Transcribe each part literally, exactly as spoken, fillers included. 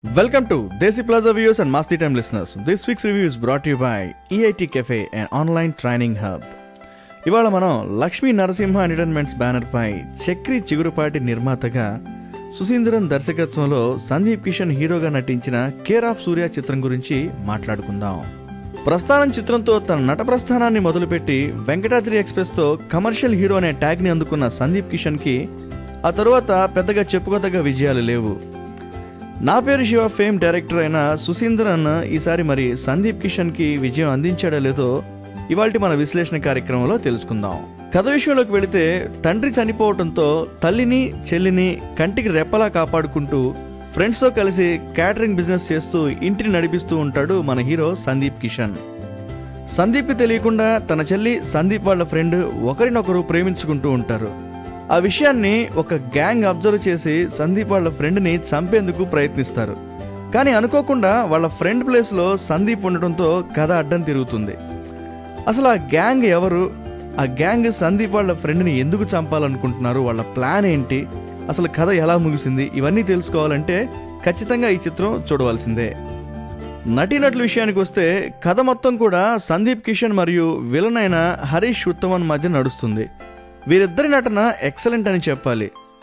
Welcome to Desi Plaza viewers and Masti Time listeners. This week's review is brought to you by E I T Cafe, an online training hub. ఇవాళ మనం Lakshmi Narasimha entertainments banner పై చక్రి చిగురుపాటి నిర్మాతగా సుశీంద్రన్ దర్శకత్వంలో సందీప్ కిషన్ హీరోగా నటించిన care of సూర్య చిత్రం గురించి మాట్లాడుకుందాం. ప్రస్థానం చిత్రంతో తన నట ప్రస్థానాన్ని మొదలుపెట్టి వెంకటాద్రి ఎక్స్ప్రెస్ తో కమర్షియల్ హీరో అనే ట్యాగ్ ని అందుకున్న సందీప్ కిషన్ కి ఆ తరువాత పెద్దగా చెప్పుకోదగ్గ విజయాలు లేవు. నా పేరు శివ ఫేమ్ డైరెక్టర్ అయిన సుశీంద్రన్ ఈసారి మరి సందీప్ కిషన్ కి విజయం అందించాడో లేదో ఇవాల్టి మన విశ్లేషణ కార్యక్రమంలో తెలుసుకుందాం. కథ విషయంలోకి వెళితే తండ్రి చనిపోవడంతో తల్లిని చెల్లిని కంటికి రెప్పలా కాపాడుకుంటూ ఫ్రెండ్స్తో కలిసి క్యాటరింగ్ బిజినెస్ చేస్తూ ఇంటిని నడిపిస్తూ ఉంటాడు మన హీరో సందీప్ కిషన్. సందీప్కి తెలియకుండా తన చెల్లి సందీప్ వాళ్ళ ఫ్రెండ్ ఒకరినొకరు ప్రేమించుకుంటూ ఉంటారు. ఆ విషయాన్ని ఒక గ్యాంగ్ అబ్జర్వ్ చేసి సందీప్ వాళ్ళ ఫ్రెండ్ని చంపేందుకు ప్రయత్నిస్తారు. కానీ అనుకోకుండా వాళ్ళ ఫ్రెండ్ ప్లేస్లో సందీప్ ఉండటంతో కథ అడ్డం తిరుగుతుంది. అసలు ఆ గ్యాంగ్ ఎవరు, ఆ గ్యాంగ్ సందీప్ వాళ్ళ ఫ్రెండ్ని ఎందుకు చంపాలనుకుంటున్నారు, వాళ్ళ ప్లాన్ ఏంటి, అసలు కథ ఎలా ముగిసింది, ఇవన్నీ తెలుసుకోవాలంటే ఖచ్చితంగా ఈ చిత్రం చూడవలసిందే. నటీనటుల విషయానికి వస్తే కథ మొత్తం కూడా సందీప్ కిషన్ మరియు విలన్ అయిన హరీష్ ఉత్తమన్ మధ్య నడుస్తుంది. వీరిద్దరి నటన ఎక్సలెంట్ అని చెప్పాలి.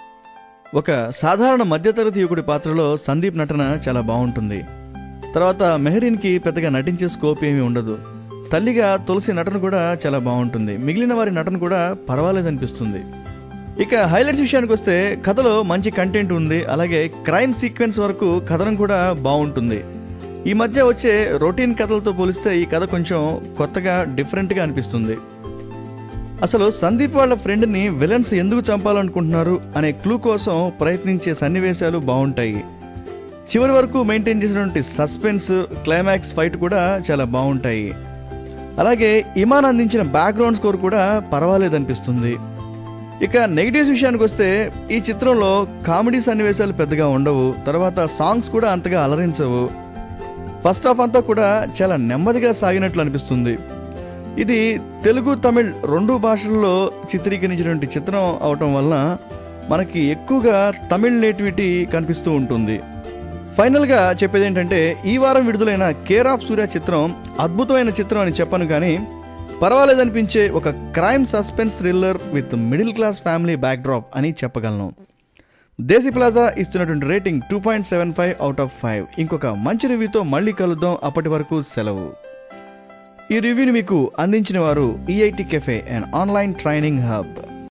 ఒక సాధారణ మధ్యతరగతి యువకుడి పాత్రలో సందీప్ నటన చాలా బాగుంటుంది. తర్వాత మెహరీన్కి పెద్దగా నటించే స్కోప్ ఏమీ ఉండదు. తల్లిగా తులసి నటన కూడా చాలా బాగుంటుంది. మిగిలిన వారి నటన కూడా పర్వాలేదనిపిస్తుంది. ఇక హైలైట్స్ విషయానికి వస్తే కథలో మంచి కంటెంట్ ఉంది. అలాగే క్రైమ్ సీక్వెన్స్ వరకు కథనం కూడా బాగుంటుంది. ఈ మధ్య వచ్చే రొటీన్ కథలతో పోలిస్తే ఈ కథ కొంచెం కొత్తగా డిఫరెంట్గా అనిపిస్తుంది. అసలు సందీప్ వాళ్ళ ఫ్రెండ్ని విలన్స్ ఎందుకు చంపాలనుకుంటున్నారు అనే క్లూ కోసం ప్రయత్నించే సన్నివేశాలు బాగుంటాయి. చివరి వరకు మెయింటైన్ చేసినటువంటి సస్పెన్స్, క్లైమాక్స్ ఫైట్ కూడా చాలా బాగుంటాయి. అలాగే ఇమాన్ అందించిన బ్యాక్గ్రౌండ్ స్కోర్ కూడా పర్వాలేదనిపిస్తుంది. ఇక నెగిటివ్స్ విషయానికి వస్తే ఈ చిత్రంలో కామెడీ సన్నివేశాలు పెద్దగా ఉండవు. తర్వాత సాంగ్స్ కూడా అంతగా అలరించవు. ఫస్ట్ హాఫ్ అంతా కూడా చాలా నెమ్మదిగా సాగినట్లు అనిపిస్తుంది. ఇది తెలుగు, తమిళ్ రెండు భాషల్లో చిత్రీకరించినటువంటి చిత్రం అవటం వలన మనకి ఎక్కువగా తమిళ్ నేటివిటీ కనిపిస్తూ ఉంటుంది. ఫైనల్గా చెప్పేది ఏంటంటే ఈ వారం విడుదలైన కేర్ ఆఫ్ సూర్య చిత్రం అద్భుతమైన చిత్రం అని చెప్పను, కానీ పర్వాలేదనిపించే ఒక crime suspense thriller with middle class family backdrop అని చెప్పగలను. దేశీ ప్లాజా ఇస్తున్నటువంటి rating two point seven five out of five. ఇంకొక మంచి రివ్యూతో మళ్ళీ కలుద్దాం. అప్పటి వరకు సెలవు. ఈ రివ్యూని మీకు అందించిన వారు E I T Cafe, an online training hub.